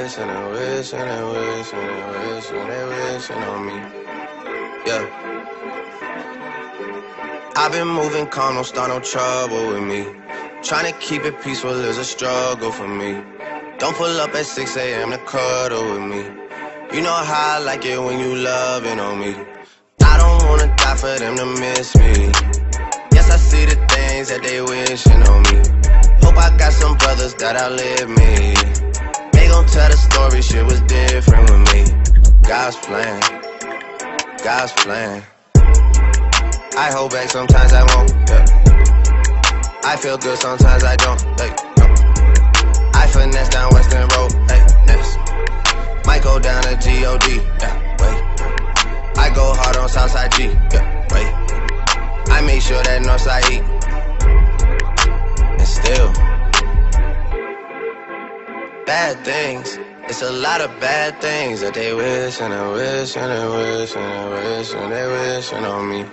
wish, and they wish, and they wish, and they wish, and they wishing on me. Yeah. I've been moving calm, don't start no trouble with me. Trying to keep it peaceful is a struggle for me. Don't pull up at 6 a.m. to cuddle with me. You know how I like it when you loving on me. I don't wanna die for them to miss me. Yes, I see the things that they wishing on me. Hope I got some brothers that outlive me. They gon' tell the story, shit was different with me. God's plan, God's plan. I hold back, sometimes I won't, yeah. I feel good, sometimes I don't, like, no. I finesse down Western Road, like, next. Might go down to G.O.D., yeah, wait. I go hard on Southside G, yeah, wait. I make sure that Northside E. And still, bad things. It's a lot of bad things that they wish, and they wish, and they wish, and they wish, and they wishing on me.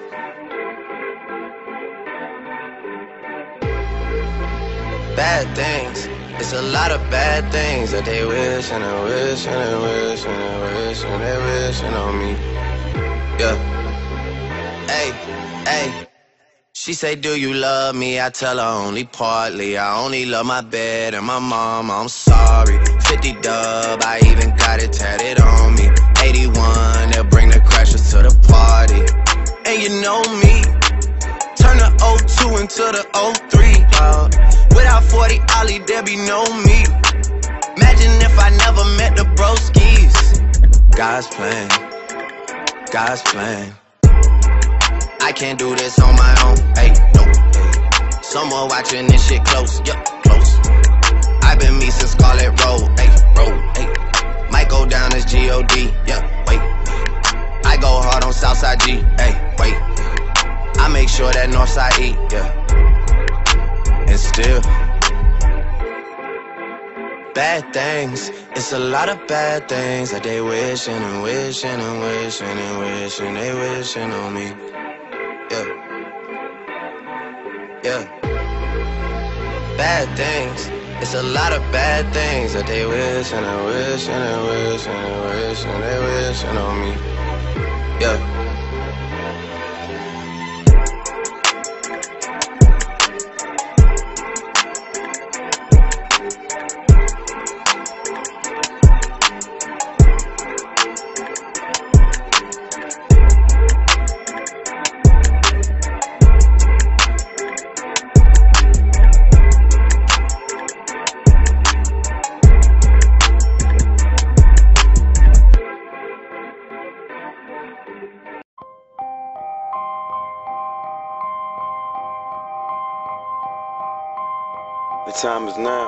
Bad things. It's a lot of bad things that they wish, and they wish, and they wish, and they wish, and they wishing on me. Yeah. Hey, hey. She say, do you love me? I tell her only partly. I only love my bed and my mama, I'm sorry. 50 dub, I even got it tatted on me. 81, they'll bring the crashers to the party. And you know me, turn the 02 into the 03, dog. Without 40 Ollie, there be no me. Imagine if I never met the broskies. God's plan, God's plan. I can't do this on my own, hey, no, hey. Someone watching this shit close, yup, close. I've been me since Scarlet Road, hey, road, hey. Might go down as G.O.D., yeah, wait. I go hard on Southside G, hey, wait. I make sure that Northside E, yeah. And still, bad things. It's a lot of bad things that they wishing and wishing and wishing and wishing. They wishing on me. Yeah. Yeah. Bad things. It's a lot of bad things that they wish and they wish and they wish and they wish and they wishing on me. Yeah. The time is now,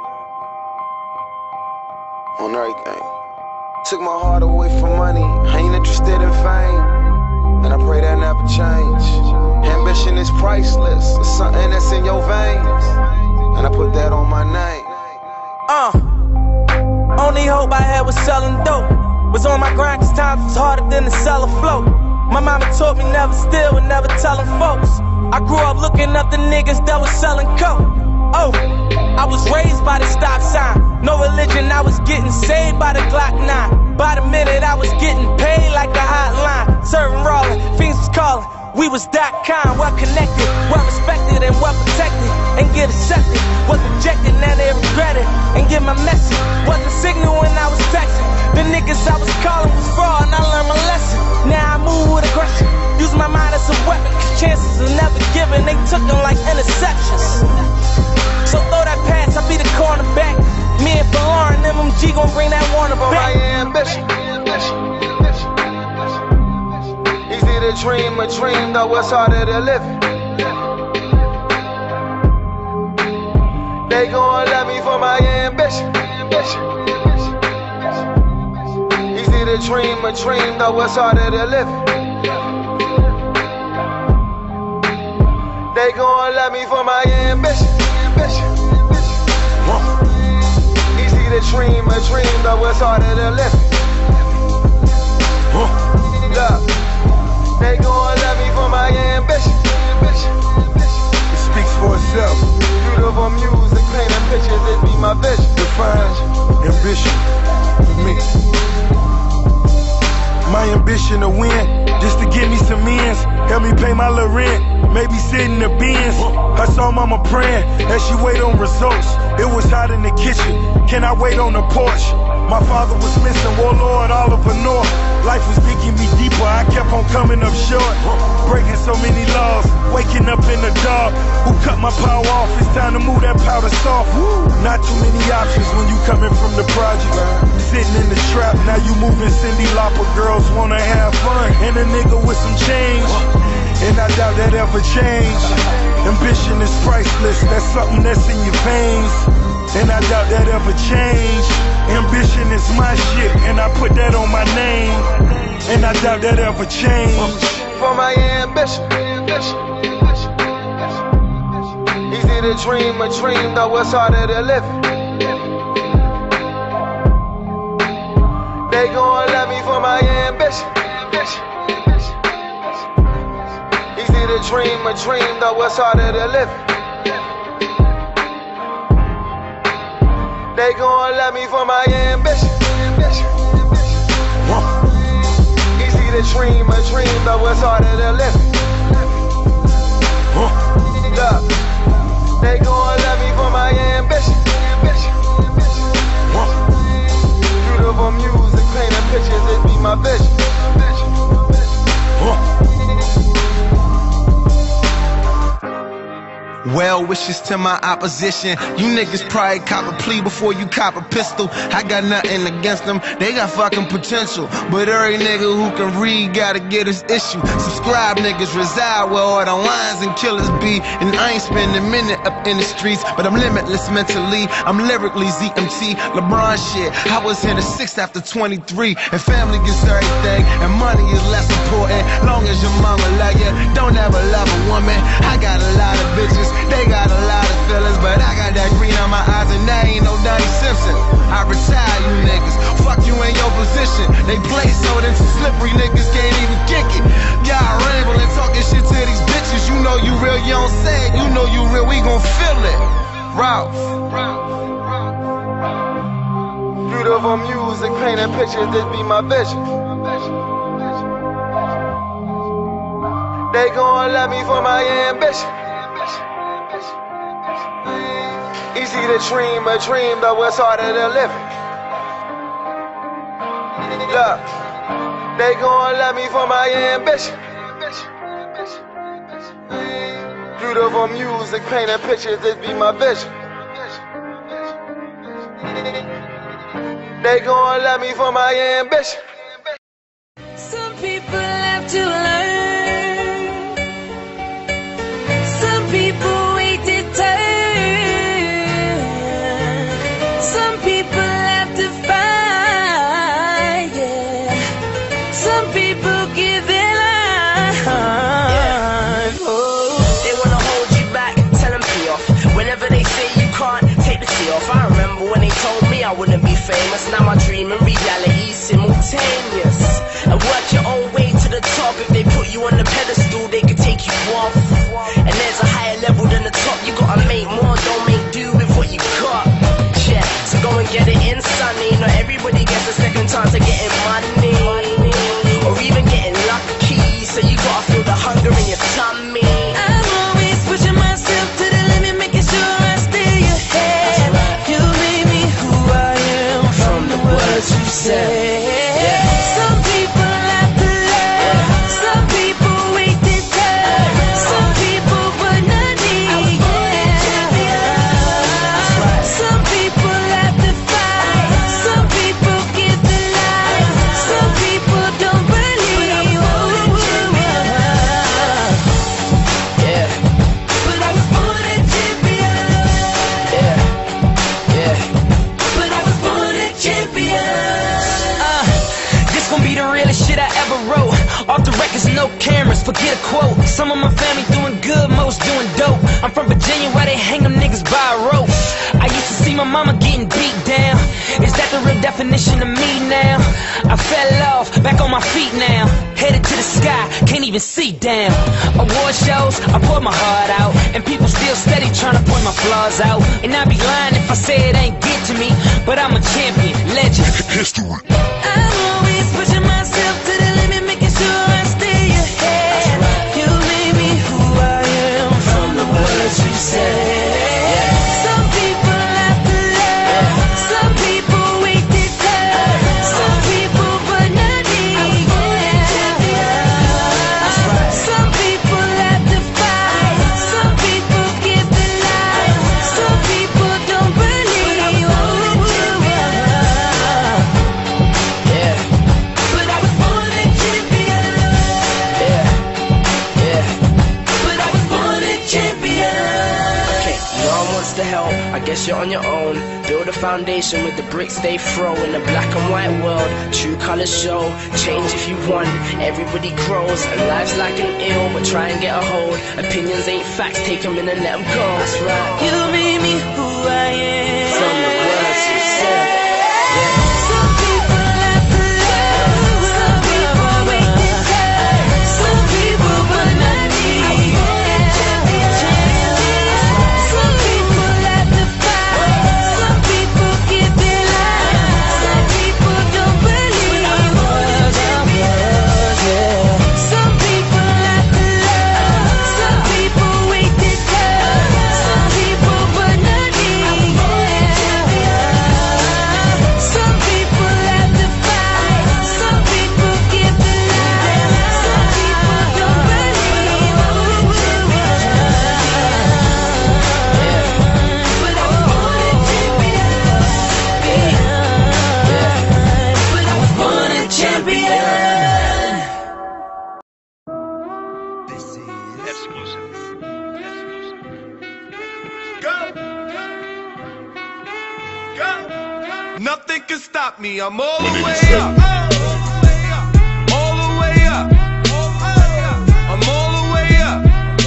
on everything. Took my heart away from money, I ain't interested in fame, and I pray that never change. Ambition is priceless, it's something that's in your veins, and I put that on my name. Only hope I had was selling dope. Was on my grind cause times was harder than to sell a float. My mama taught me never steal and never tellin' folks. I grew up looking up the niggas that was selling coke. Oh, I was raised by the stop sign. No religion, I was getting saved by the Glock 9. By the minute, I was getting paid like a hotline. Serving rolling, fiends was calling. We was that kind, well connected, well respected and well protected. And get accepted, was rejected, now they regret it. And get my message, wasn't signal when I was texting. The niggas I was calling was fraud and I learned my lesson. Now I move with aggression, use my mind as a weapon. Cause chances are never given, they took them like interceptions. So throw that pass, I'll be the cornerback. Me and Ballard and MMG gon' bring that Warner back. My ambition. Easy to dream a dream, though it's harder to live it. They gon' love me for my ambition. Easy to dream a dream, though it's harder to live it. They gon' love me for my ambition. Easy to dream a dream, though it's harder to live it. Look, they gon' love me for my ambition. It speaks for itself. Beautiful music, painting pictures, it be my vision. Define ambition for me. My ambition to win, just to get me some ends, help me pay my little rent, maybe sit in the bins. I saw mama praying as she wait on results. It was hot in the kitchen, can I wait on the porch? My father was missing, warlord Oliver North. Life was digging me deeper, I kept on coming up short. Breaking so many laws, waking up in the dark. Who cut my power off? It's time to move that powder soft. Not too many options when you coming from the project. Sitting in the trap, now you moving Cindy Lauper. Girls wanna have fun, and a nigga with some change. And I doubt that ever change. Ambition is priceless, that's something that's in your veins. And I doubt that ever change. Ambition is my shit, and I put that on my name. And I doubt that ever change. For my ambition, easy to dream a dream, though it's harder to live it. They gon' love me for my ambition. Easy to dream a dream, though it's harder to live it. They gon' love me for my ambition. Easy to dream a dream, though it's harder to live it. Look, they gon' love me for my ambition. Beautiful music, painting pictures, it be my vision. Well wishes to my opposition. You niggas probably cop a plea before you cop a pistol. I got nothing against them, they got fucking potential. But every nigga who can read gotta get his issue. Subscribe niggas reside where all the lions and killers be. And I ain't spending a minute up in the streets, but I'm limitless mentally. I'm lyrically ZMT, LeBron shit. I was in the 6th after 23. And family gets everything, and money is less important. Long as your mama love you, don't ever love a woman. I got a lot of bitches, they got a lot of feelings, but I got that green on my eyes and that ain't no Donnie Simpson. I retire you niggas, fuck you in your position. They play so them slippery niggas can't even kick it. Y'all rambling, talking shit to these bitches. You know you real, you don't say it. You know you real, we gon' feel it. Ralph. Beautiful music, painting pictures, this be my vision. They gon' love me for my ambition. Easy to dream a dream, though it's harder to live it. Look, they gon' love me for my ambition. Beautiful music, painting pictures, this be my vision. They gon' love me for my ambition. Some people have to learn. Some people wait to turn. Some people have to fight, yeah. Some people give their life. Oh. They wanna hold you back, tell them pee off. Whenever they say you can't, take the key off. I remember when they told me I wouldn't be famous. Now my dream and reality simultaneous. And work your own way to the top. If they put you on the pedestal, they could take you off. And there's a higher level than the top. You gotta make more, don't make do with what you got. Yeah, so go and get it in, sonny. Not everybody gets a second chance of getting money, or even getting lucky. So you gotta feel the hunger in your tummy. I'm always pushing myself to the limit, making sure I stay ahead. You made me who I am from the words you say. Some people have to learn. Some people wait to turn. Some people put nothing. Some people have to fight. Some people give the life. Some people don't believe. Yeah. But I was born a champion. Yeah. But I was born a champion. This gon' be the realest shit I ever wrote. Off the records, no cameras, forget a quote. Some of my family doing good, most doing dope. I'm from Virginia, where they hang them niggas by a rope. I used to see my mama getting beat down. Is that the real definition of me now? I fell off, back on my feet now. Headed to the sky, can't even see down. Award shows, I pour my heart out. And people still steady trying to point my flaws out. And I'd be lying if I say it ain't get to me. But I'm a champion, History. I'm always pushing myself to the limit, making sure I stay ahead. You made me who I am from the words you said. Some people have to love, some people wait their turn, some people but not me. Some people have to fight, some people give their life, some people don't believe. But I was born a champion. But I was born a champion. Okay, no one wants to help, I guess you're on your own. Build a foundation with the bricks they throw. In a black and white world, true colors show. Change if you want, everybody grows. And life's like an ill, but try and get a hold. Opinions ain't facts, take them in and let them go. That's right. You made me who I am From the words you said. Some people have to love, some people wait their turn, some people but not me. Some people have to fight, some people give their life, some people don't believe. Some people have to love, some people wait their turn, some people but not me. Some people have to fight, some people give their life, some people don't believe. But I was born a champion. But I was born a champion. Nothing can stop me, I'm all the way up. All the way up. I'm all the way up.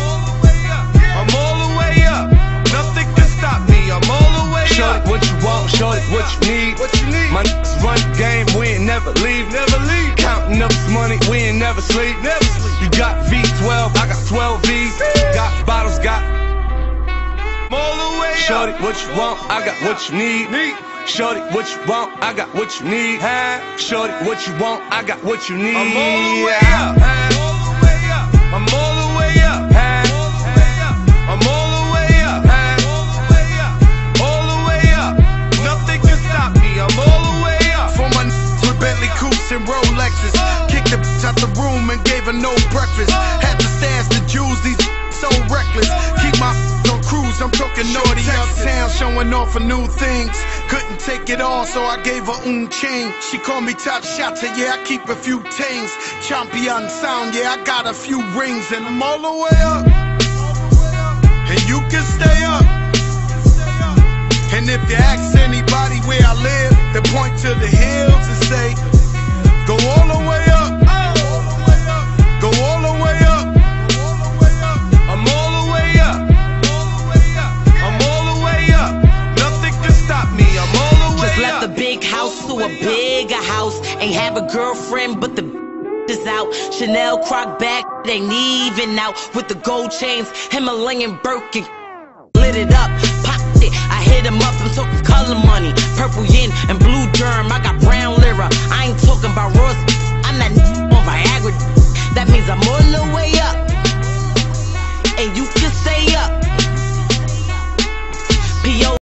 I'm all the way up. Nothing can stop me, I'm all the way up. Shorty, what you want, shorty, what you need. My niggas run the game, we ain't never leave. Counting up this money, we ain't never sleep. You got V12, I got 12 V's. Got bottles, got I'm all the way up. Shorty, what you want, I got what you need. Shorty, what you want, I got what you need. Shorty, what you want, I got what you need. I'm all the way up. I'm all the way up. I'm all the way up. All the way up. Nothing can stop me, I'm all the way up. For my with Bentley coupes and Rolexes. Kicked the bitch out the room and gave her no breakfast. Had to stash the jewels, these so reckless. Keep my on cruise, I'm talking naughty uptown, showing off for new things. Couldn't take it all, so I gave her chain. She called me top shotter, yeah, I keep a few tings. Champion sound, yeah, I got a few rings. And I'm all the way up, and you can stay up. And if you ask anybody where I live, they point to the hills and say, go all the way up. Go all the way up. I'm all the way up. I'm all the way up. Nothing can stop me. I'm all the way up. Just left the big house to a bigger house. Ain't have a girlfriend, but the is out. Chanel Croc bag ain't even out. With the gold chains, Himalayan Birkin. Lit it up, popped it. I hit him up. I'm talking color money, purple yin and blue germ. I got brown lira. I ain't talking about Ross. I'm that on Viagra. That means I'm all the way up, and you can stay up. P.O.